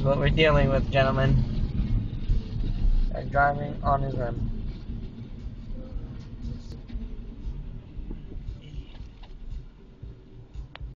is what we're dealing with, gentlemen. Driving on his rim.